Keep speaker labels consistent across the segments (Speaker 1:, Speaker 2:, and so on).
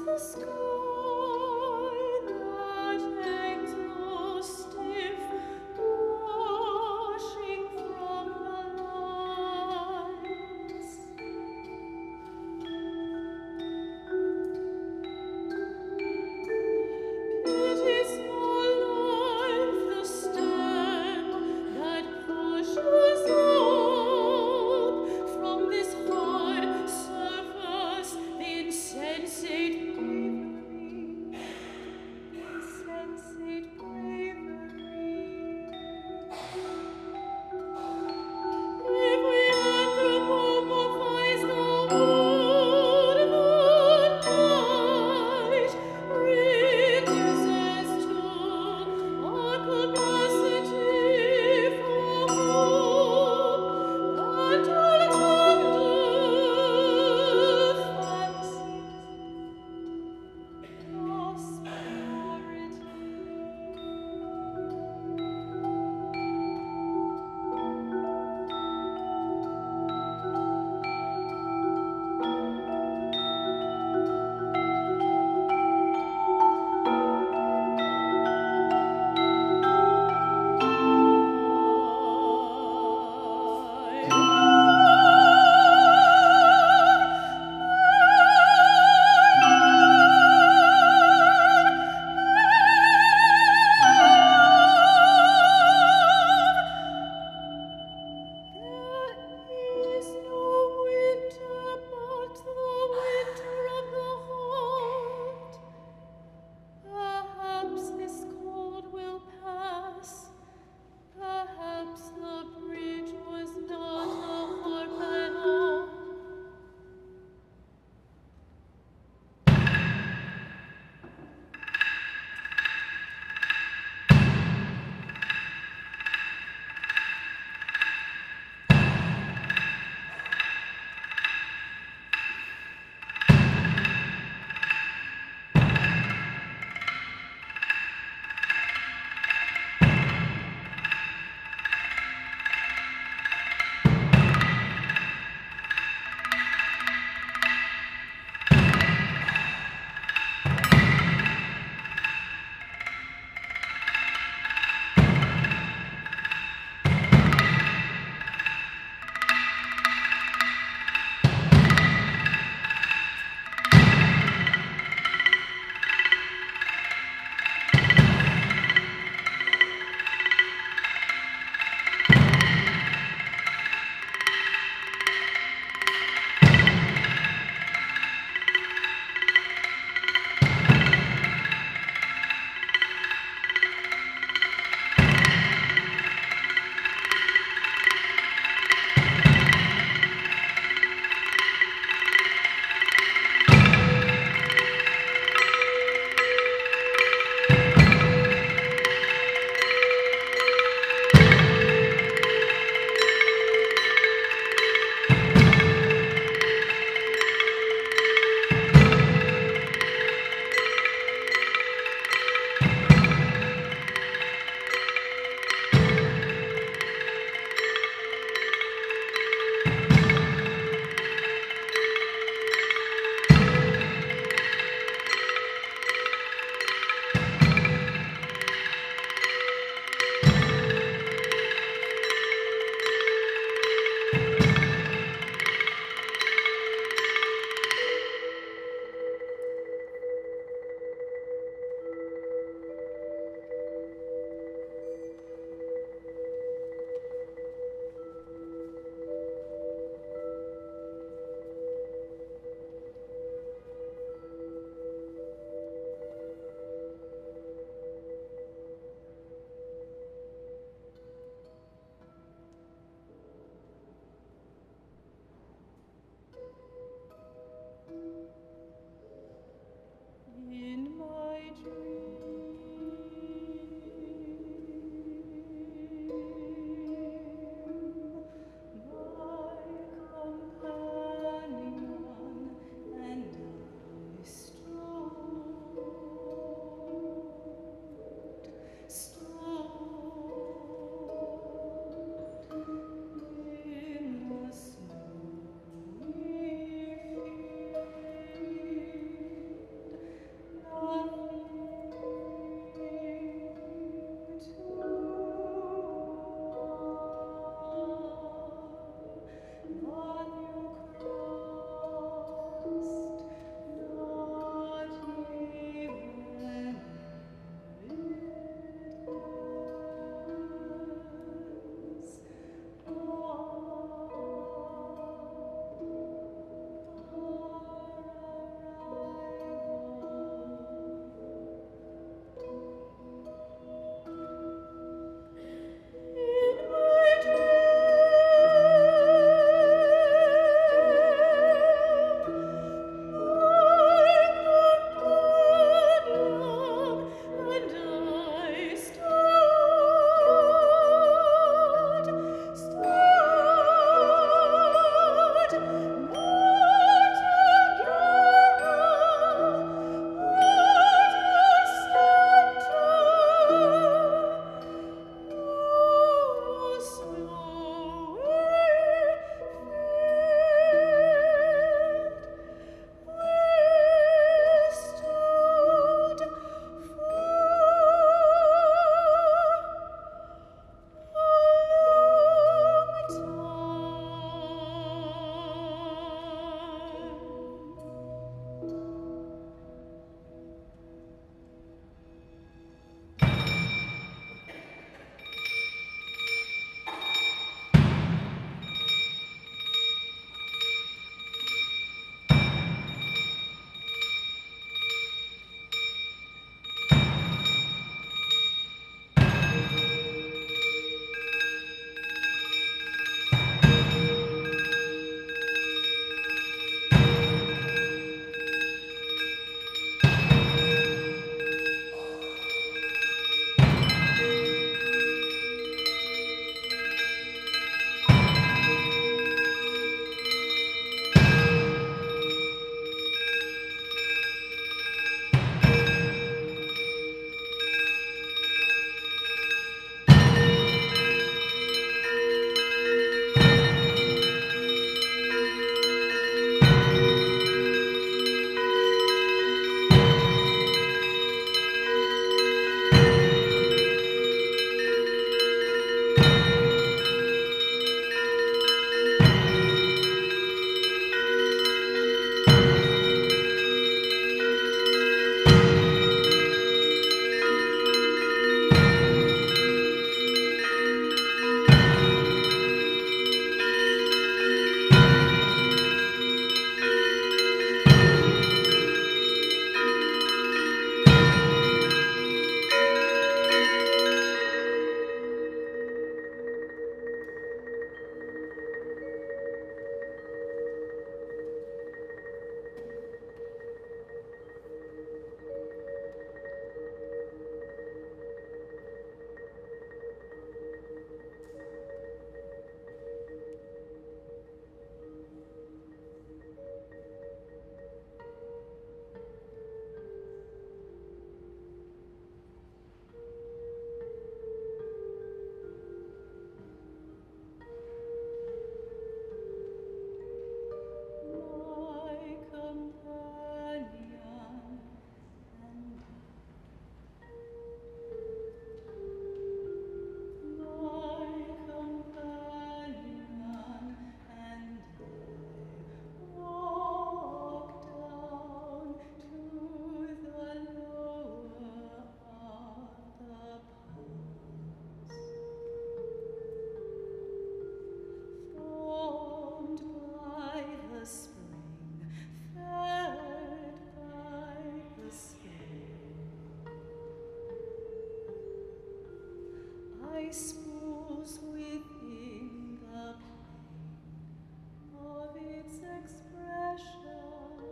Speaker 1: From this hard surface the insensate spools within the plane of its expression.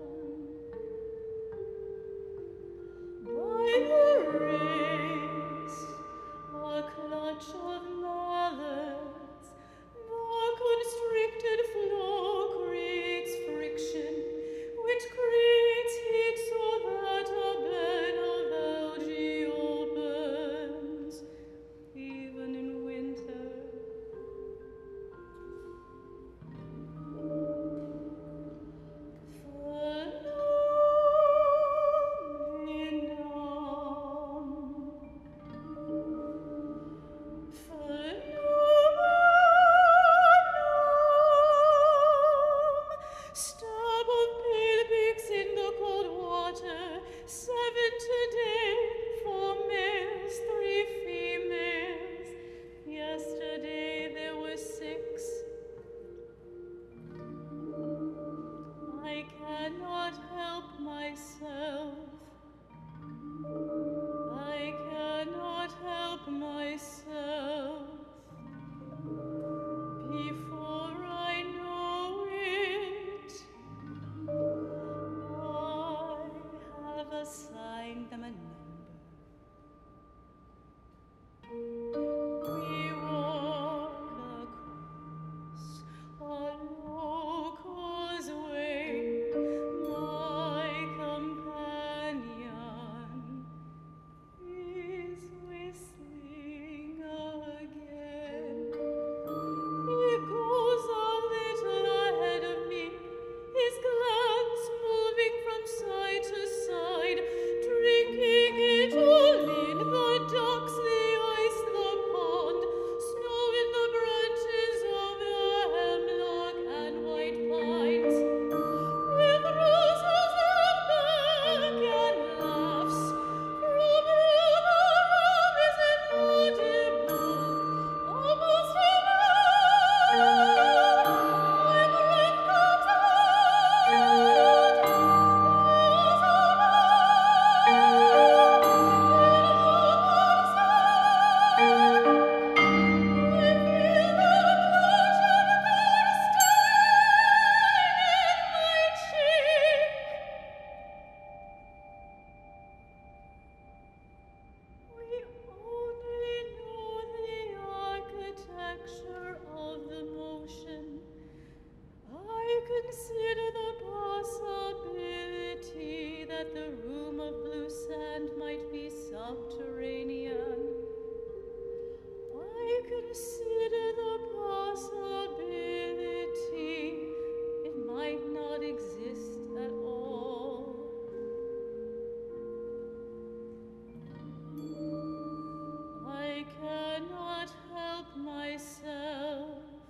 Speaker 1: By the wrist, a clutch of mallets, the constricted flow creates friction, which creates heat so that a bed of algae opens, even in winter. Stab of pale pigs in the cold water, 7 today, 4 males, 3 females. Yesterday there were 6. I cannot help myself. I cannot help myself. Before I know it, I have assigned them a number. We walk across a low causeway. My companion is whistling again. He goes a little ahead of me, his glance moving from side to side, drinking it all in, the ducks, the ice, the pond, snow in the branches of the hemlock and white pines, with roses and back and laughs from whom the room is inaudible, almost consider the possibility that the room of blue sand might be subterranean. I consider the possibility it might not exist at all. I cannot help myself.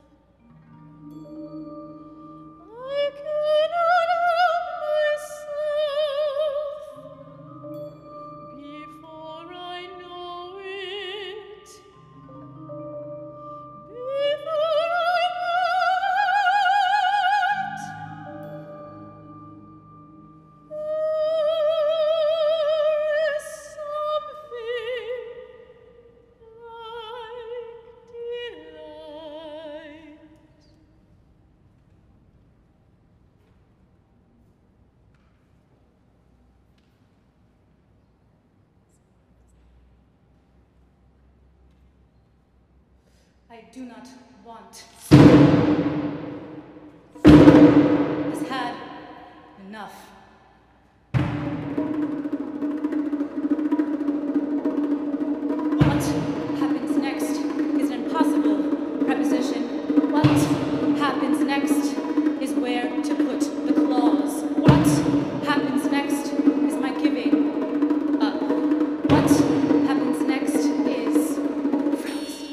Speaker 1: I cannot help myself. Before I know it, there is something like delight. I do not want. Has had enough. What happens next is an impossible preposition. What happens next is where to put the clause. What happens next is my giving up. What happens next is frost.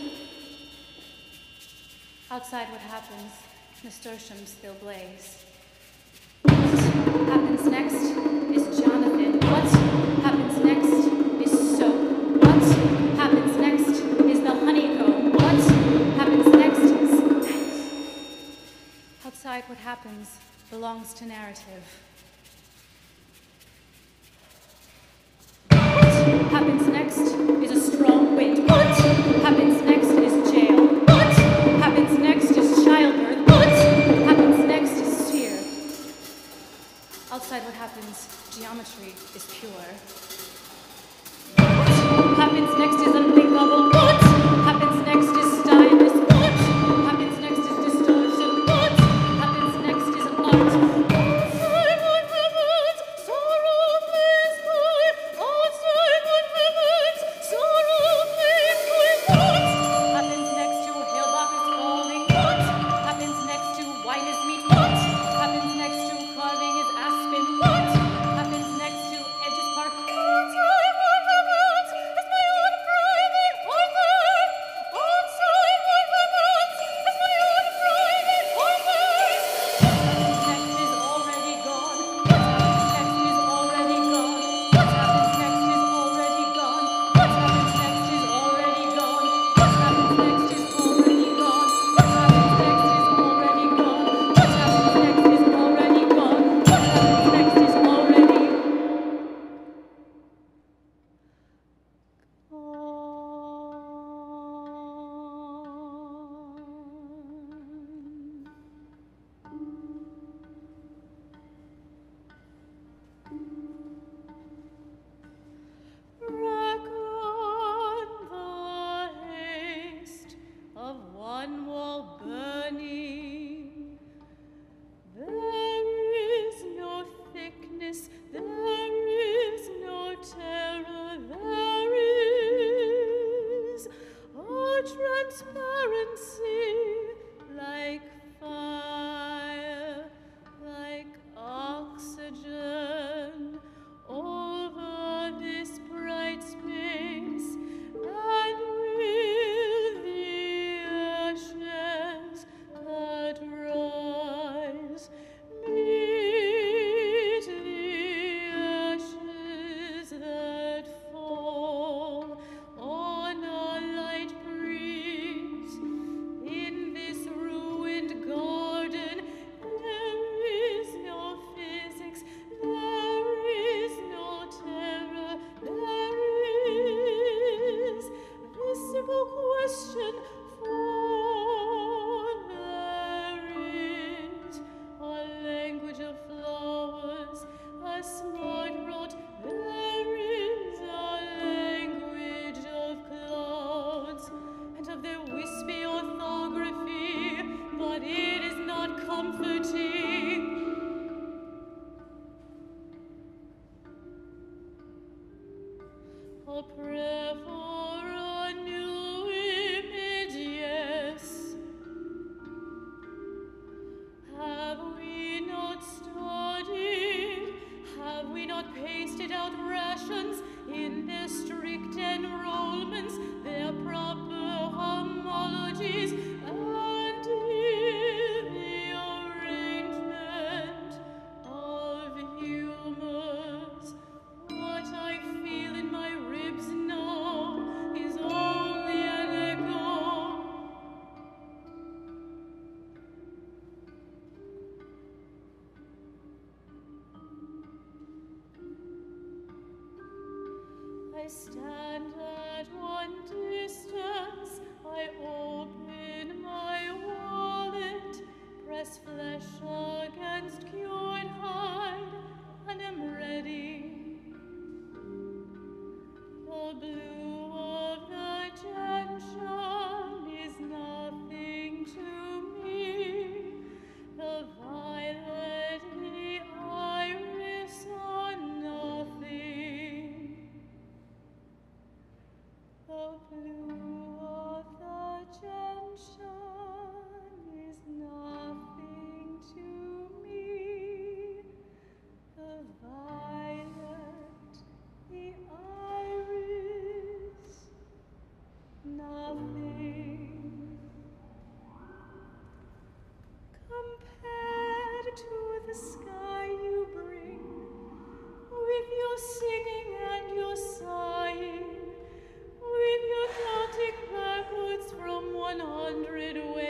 Speaker 1: Outside what happens, nasturtiums still blaze. What happens next is Jonathan. What happens next is soap. What happens next is the honeycomb. What happens next is... Outside what happens belongs to narrative. What happens next is a strong wind. What happens next geometry is pure. What happens next is unthinkable. What happens next is stylus. What happens next is distortion. What happens next is art. Outside on heavens, sorrow plays coy. Outside on heavens, sorrow plays coy. What happens next to hilltop is falling? What happens next to wine is meat? What happens next to carving is aspen? What happens next to edges park? Outside on heavens is my own private organ. Outside on heavens is my own private organ. What happens next is already gone. What happens next is already gone. What happens next is already gone. What happens next is already gone. What happens next is already gone. What happens next is already gone. What happens next is already gone. What happens next is already Reckon the haste of one wall burning. There is no thickness, there is no terror, there is a transparency like fire, like oxygen over this bright space, and with the ashes that rise, meet the ashes that fall on a light breeze. In this ruined garden, there is no physics, there is no terror, there is visible question, for there is a language of flowers, a smart rod, there is a language of clouds, and of their wispy orthography, but it is not comforting. A prayer for a new image, yes. Have we not studied? Have we not pasted out rations in their strict enrollments, their proper homologies, and in the arrangement of humors? What I feel in my ribs now is only an echo. I stand at one distance, I open my wallet, press flesh against cured hide, and am ready. The blue of the gentian is nothing to me. The violet, the iris are nothing. The blue of the gentian is nothing to me. The violet, the iris, nothing. Compared to the sky you bring, with your singing and your sighing, with your counting backwards from 100 ways.